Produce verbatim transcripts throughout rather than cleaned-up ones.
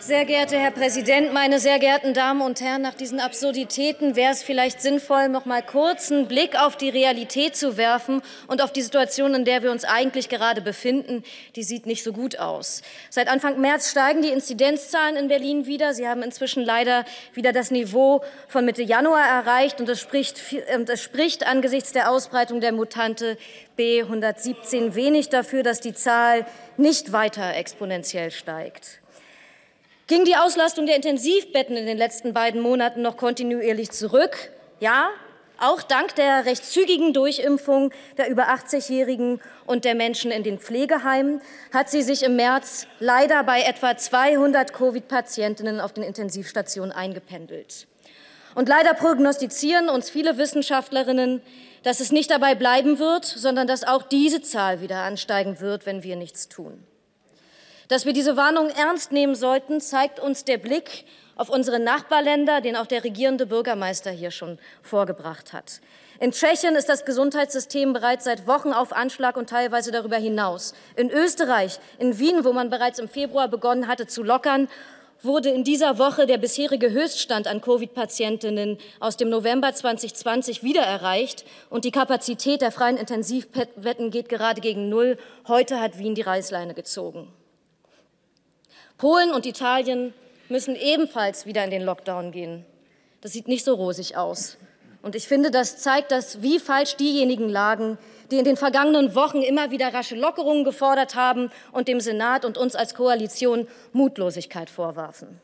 Sehr geehrter Herr Präsident, meine sehr geehrten Damen und Herren! Nach diesen Absurditäten wäre es vielleicht sinnvoll, noch mal kurz einen Blick auf die Realität zu werfen und auf die Situation, in der wir uns eigentlich gerade befinden. Die sieht nicht so gut aus. Seit Anfang März steigen die Inzidenzzahlen in Berlin wieder. Sie haben inzwischen leider wieder das Niveau von Mitte Januar erreicht. Und es spricht, und es spricht angesichts der Ausbreitung der Mutante B hundertsiebzehn wenig dafür, dass die Zahl nicht weiter exponentiell steigt. Ging die Auslastung der Intensivbetten in den letzten beiden Monaten noch kontinuierlich zurück? Ja, auch dank der recht zügigen Durchimpfung der über achtzig-Jährigen und der Menschen in den Pflegeheimen hat sie sich im März leider bei etwa zweihundert Covid-Patientinnen auf den Intensivstationen eingependelt. Und leider prognostizieren uns viele Wissenschaftlerinnen, dass es nicht dabei bleiben wird, sondern dass auch diese Zahl wieder ansteigen wird, wenn wir nichts tun. Dass wir diese Warnung ernst nehmen sollten, zeigt uns der Blick auf unsere Nachbarländer, den auch der regierende Bürgermeister hier schon vorgebracht hat. In Tschechien ist das Gesundheitssystem bereits seit Wochen auf Anschlag und teilweise darüber hinaus. In Österreich, in Wien, wo man bereits im Februar begonnen hatte zu lockern, wurde in dieser Woche der bisherige Höchststand an Covid-Patientinnen aus dem November zweitausendzwanzig wieder erreicht. Und die Kapazität der freien Intensivbetten geht gerade gegen Null. Heute hat Wien die Reißleine gezogen. Polen und Italien müssen ebenfalls wieder in den Lockdown gehen. Das sieht nicht so rosig aus. Und ich finde, das zeigt, dass, wie falsch diejenigen lagen, die in den vergangenen Wochen immer wieder rasche Lockerungen gefordert haben und dem Senat und uns als Koalition Mutlosigkeit vorwarfen.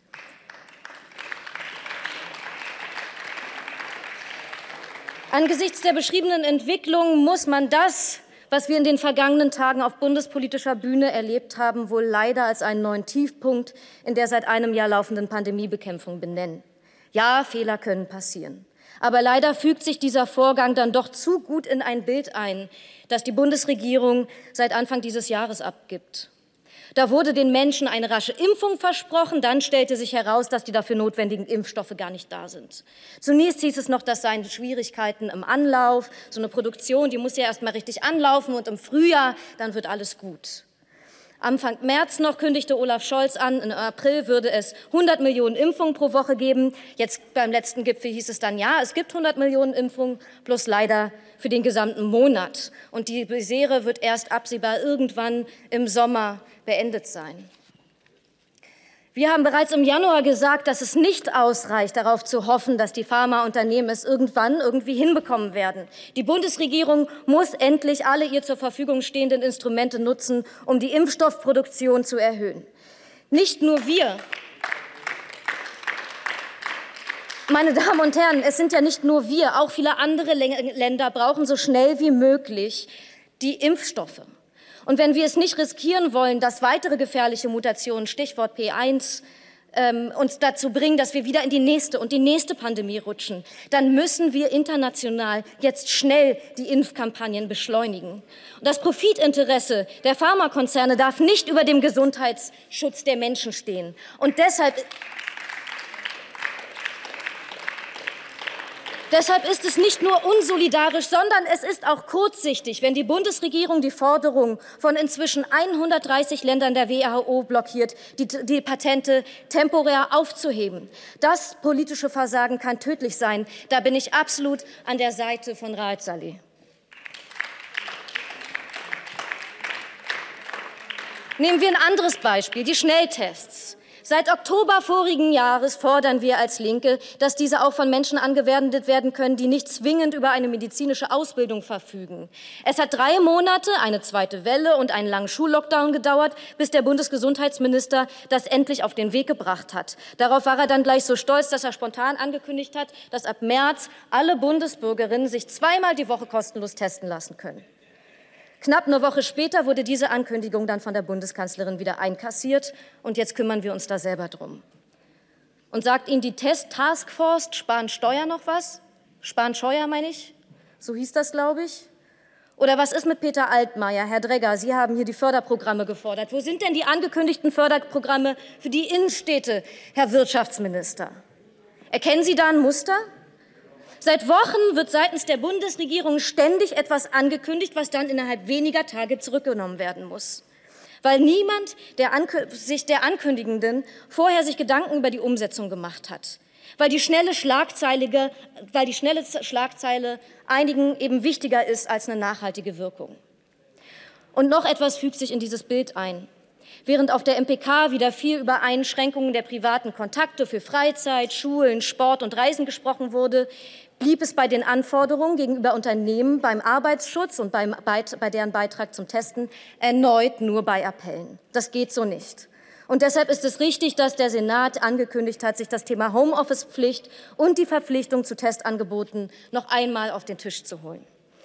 Angesichts der beschriebenen Entwicklung muss man das, was wir in den vergangenen Tagen auf bundespolitischer Bühne erlebt haben, wohl leider als einen neuen Tiefpunkt in der seit einem Jahr laufenden Pandemiebekämpfung benennen. Ja, Fehler können passieren. Aber leider fügt sich dieser Vorgang dann doch zu gut in ein Bild ein, das die Bundesregierung seit Anfang dieses Jahres abgibt. Da wurde den Menschen eine rasche Impfung versprochen, dann stellte sich heraus, dass die dafür notwendigen Impfstoffe gar nicht da sind. Zunächst hieß es noch, das seien Schwierigkeiten im Anlauf, so eine Produktion, die muss ja erst mal richtig anlaufen und im Frühjahr, dann wird alles gut. Anfang März noch kündigte Olaf Scholz an, im April würde es hundert Millionen Impfungen pro Woche geben. Jetzt beim letzten Gipfel hieß es dann, ja, es gibt hundert Millionen Impfungen, bloß leider für den gesamten Monat. Und die Misere wird erst absehbar irgendwann im Sommer beendet sein. Wir haben bereits im Januar gesagt, dass es nicht ausreicht, darauf zu hoffen, dass die Pharmaunternehmen es irgendwann irgendwie hinbekommen werden. Die Bundesregierung muss endlich alle ihr zur Verfügung stehenden Instrumente nutzen, um die Impfstoffproduktion zu erhöhen. Nicht nur wir, meine Damen und Herren, es sind ja nicht nur wir, auch viele andere Länder brauchen so schnell wie möglich die Impfstoffe. Und wenn wir es nicht riskieren wollen, dass weitere gefährliche Mutationen, Stichwort P eins, ähm, uns dazu bringen, dass wir wieder in die nächste und die nächste Pandemie rutschen, dann müssen wir international jetzt schnell die Impfkampagnen beschleunigen. Und das Profitinteresse der Pharmakonzerne darf nicht über dem Gesundheitsschutz der Menschen stehen. Und deshalb Deshalb ist es nicht nur unsolidarisch, sondern es ist auch kurzsichtig, wenn die Bundesregierung die Forderung von inzwischen hundertdreißig Ländern der W H O blockiert, die, die Patente temporär aufzuheben. Das politische Versagen kann tödlich sein. Da bin ich absolut an der Seite von Raed Saleh. Nehmen wir ein anderes Beispiel, die Schnelltests. Seit Oktober vorigen Jahres fordern wir als Linke, dass diese auch von Menschen angewendet werden können, die nicht zwingend über eine medizinische Ausbildung verfügen. Es hat drei Monate, eine zweite Welle und einen langen Schullockdown gedauert, bis der Bundesgesundheitsminister das endlich auf den Weg gebracht hat. Darauf war er dann gleich so stolz, dass er spontan angekündigt hat, dass ab März alle Bundesbürgerinnen sich zweimal die Woche kostenlos testen lassen können. Knapp eine Woche später wurde diese Ankündigung dann von der Bundeskanzlerin wieder einkassiert. Und jetzt kümmern wir uns da selber drum. Und sagt Ihnen die Test-Taskforce Spahn-Steuer noch was? Spahn-Scheuer meine ich? So hieß das, glaube ich. Oder was ist mit Peter Altmaier? Herr Dregger, Sie haben hier die Förderprogramme gefordert. Wo sind denn die angekündigten Förderprogramme für die Innenstädte, Herr Wirtschaftsminister? Erkennen Sie da ein Muster? Seit Wochen wird seitens der Bundesregierung ständig etwas angekündigt, was dann innerhalb weniger Tage zurückgenommen werden muss. weil niemand der sich der Ankündigenden vorher sich Gedanken über die Umsetzung gemacht hat, weil die schnelle Schlagzeile, weil die schnelle Schlagzeile einigen eben wichtiger ist als eine nachhaltige Wirkung. Und noch etwas fügt sich in dieses Bild ein. Während auf der M P K wieder viel über Einschränkungen der privaten Kontakte für Freizeit, Schulen, Sport und Reisen gesprochen wurde, blieb es bei den Anforderungen gegenüber Unternehmen beim Arbeitsschutz und beim, bei, bei deren Beitrag zum Testen erneut nur bei Appellen. Das geht so nicht. Und deshalb ist es richtig, dass der Senat angekündigt hat, sich das Thema Homeoffice-Pflicht und die Verpflichtung zu Testangeboten noch einmal auf den Tisch zu holen.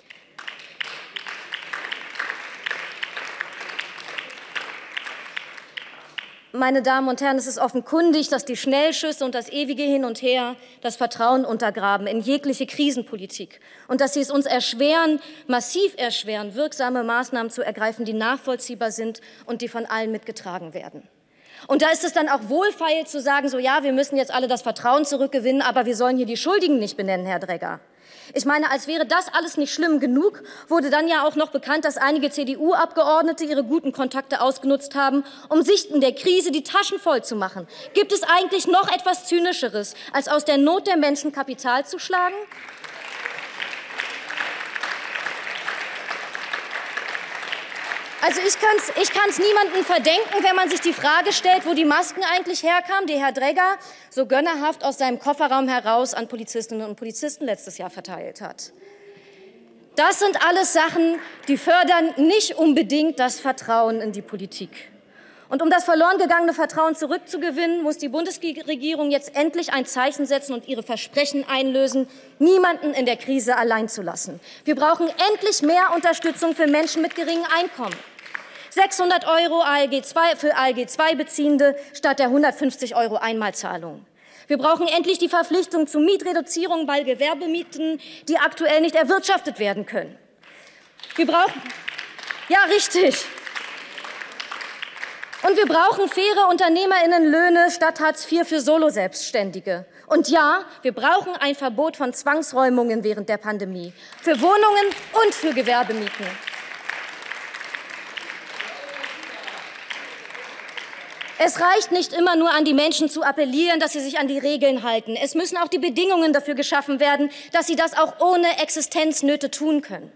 Meine Damen und Herren, es ist offenkundig, dass die Schnellschüsse und das ewige Hin und Her das Vertrauen untergraben in jegliche Krisenpolitik und dass sie es uns erschweren, massiv erschweren, wirksame Maßnahmen zu ergreifen, die nachvollziehbar sind und die von allen mitgetragen werden. Und da ist es dann auch wohlfeil zu sagen, so ja, wir müssen jetzt alle das Vertrauen zurückgewinnen, aber wir sollen hier die Schuldigen nicht benennen, Herr Dregger. Ich meine, als wäre das alles nicht schlimm genug, wurde dann ja auch noch bekannt, dass einige C D U-Abgeordnete ihre guten Kontakte ausgenutzt haben, um sich in der Krise die Taschen voll zu machen. Gibt es eigentlich noch etwas Zynischeres, als aus der Not der Menschen Kapital zu schlagen? Also ich kann es ich kann's niemandem verdenken, wenn man sich die Frage stellt, wo die Masken eigentlich herkamen, die Herr Dregger so gönnerhaft aus seinem Kofferraum heraus an Polizistinnen und Polizisten letztes Jahr verteilt hat. Das sind alles Sachen, die fördern nicht unbedingt das Vertrauen in die Politik. Und um das verloren gegangene Vertrauen zurückzugewinnen, muss die Bundesregierung jetzt endlich ein Zeichen setzen und ihre Versprechen einlösen, niemanden in der Krise allein zu lassen. Wir brauchen endlich mehr Unterstützung für Menschen mit geringem Einkommen. sechshundert Euro A L G zwei für A L G zwei Beziehende statt der hundertfünfzig Euro Einmalzahlung. Wir brauchen endlich die Verpflichtung zu Mietreduzierung bei Gewerbemieten, die aktuell nicht erwirtschaftet werden können. Wir brauchen, ja, richtig. Und wir brauchen faire UnternehmerInnenlöhne statt Hartz vier für Solo-Selbstständige. Und ja, wir brauchen ein Verbot von Zwangsräumungen während der Pandemie, für Wohnungen und für Gewerbemieten. Es reicht nicht immer nur an die Menschen zu appellieren, dass sie sich an die Regeln halten. Es müssen auch die Bedingungen dafür geschaffen werden, dass sie das auch ohne Existenznöte tun können.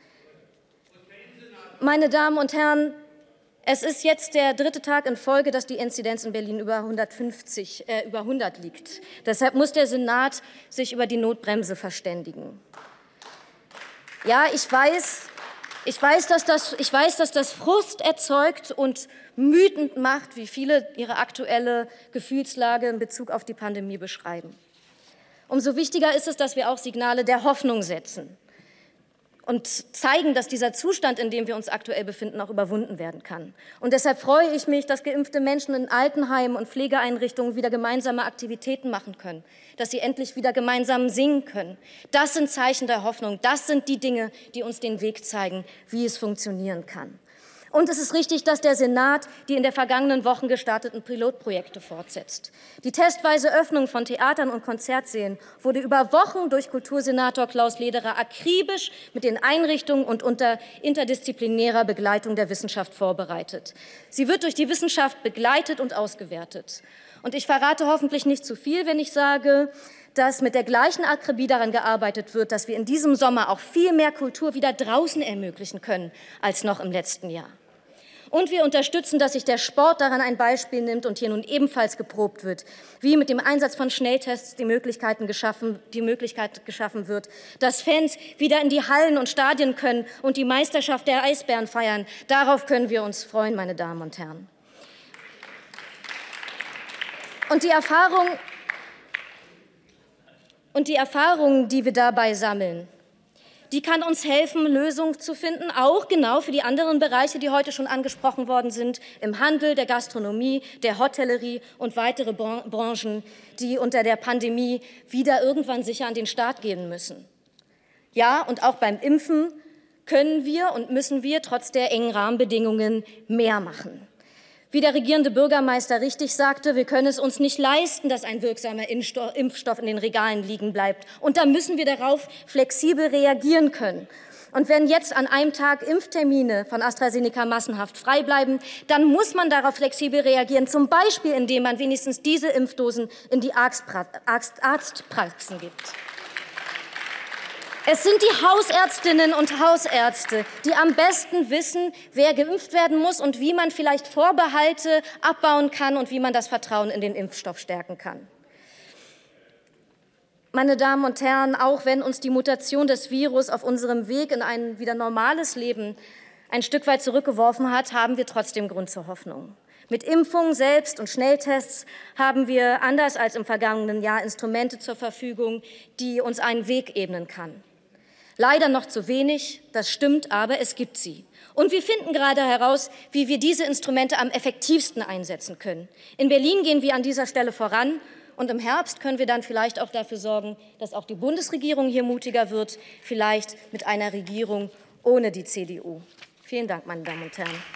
Meine Damen und Herren, es ist jetzt der dritte Tag in Folge, dass die Inzidenz in Berlin über hundertfünfzig, äh, über hundert liegt. Deshalb muss der Senat sich über die Notbremse verständigen. Ja, ich weiß, ich weiß, dass das, ich weiß, dass das Frust erzeugt und wütend macht, wie viele ihre aktuelle Gefühlslage in Bezug auf die Pandemie beschreiben. Umso wichtiger ist es, dass wir auch Signale der Hoffnung setzen und zeigen, dass dieser Zustand, in dem wir uns aktuell befinden, auch überwunden werden kann. Und deshalb freue ich mich, dass geimpfte Menschen in Altenheimen und Pflegeeinrichtungen wieder gemeinsame Aktivitäten machen können, dass sie endlich wieder gemeinsam singen können. Das sind Zeichen der Hoffnung. Das sind die Dinge, die uns den Weg zeigen, wie es funktionieren kann. Und es ist richtig, dass der Senat die in der vergangenen Wochen gestarteten Pilotprojekte fortsetzt. Die testweise Öffnung von Theatern und Konzertsälen wurde über Wochen durch Kultursenator Klaus Lederer akribisch mit den Einrichtungen und unter interdisziplinärer Begleitung der Wissenschaft vorbereitet. Sie wird durch die Wissenschaft begleitet und ausgewertet. Und ich verrate hoffentlich nicht zu viel, wenn ich sage, dass mit der gleichen Akribie daran gearbeitet wird, dass wir in diesem Sommer auch viel mehr Kultur wieder draußen ermöglichen können als noch im letzten Jahr. Und wir unterstützen, dass sich der Sport daran ein Beispiel nimmt und hier nun ebenfalls geprobt wird, wie mit dem Einsatz von Schnelltests die, Möglichkeiten geschaffen, die Möglichkeit geschaffen wird, dass Fans wieder in die Hallen und Stadien können und die Meisterschaft der Eisbären feiern. Darauf können wir uns freuen, meine Damen und Herren. Und die Erfahrung, und die Erfahrungen, die wir dabei sammeln, die kann uns helfen, Lösungen zu finden, auch genau für die anderen Bereiche, die heute schon angesprochen worden sind, im Handel, der Gastronomie, der Hotellerie und weitere Branchen, die unter der Pandemie wieder irgendwann sicher an den Start gehen müssen. Ja, und auch beim Impfen können wir und müssen wir trotz der engen Rahmenbedingungen mehr machen. Wie der regierende Bürgermeister richtig sagte, wir können es uns nicht leisten, dass ein wirksamer Impfstoff in den Regalen liegen bleibt. Und da müssen wir darauf flexibel reagieren können. Und wenn jetzt an einem Tag Impftermine von AstraZeneca massenhaft frei bleiben, dann muss man darauf flexibel reagieren, zum Beispiel indem man wenigstens diese Impfdosen in die Arztpraxen gibt. Es sind die Hausärztinnen und Hausärzte, die am besten wissen, wer geimpft werden muss und wie man vielleicht Vorbehalte abbauen kann und wie man das Vertrauen in den Impfstoff stärken kann. Meine Damen und Herren, auch wenn uns die Mutation des Virus auf unserem Weg in ein wieder normales Leben ein Stück weit zurückgeworfen hat, haben wir trotzdem Grund zur Hoffnung. Mit Impfungen selbst und Schnelltests haben wir, anders als im vergangenen Jahr, Instrumente zur Verfügung, die uns einen Weg ebnen kann. Leider noch zu wenig, das stimmt, aber es gibt sie. Und wir finden gerade heraus, wie wir diese Instrumente am effektivsten einsetzen können. In Berlin gehen wir an dieser Stelle voran. Und im Herbst können wir dann vielleicht auch dafür sorgen, dass auch die Bundesregierung hier mutiger wird, vielleicht mit einer Regierung ohne die C D U. Vielen Dank, meine Damen und Herren.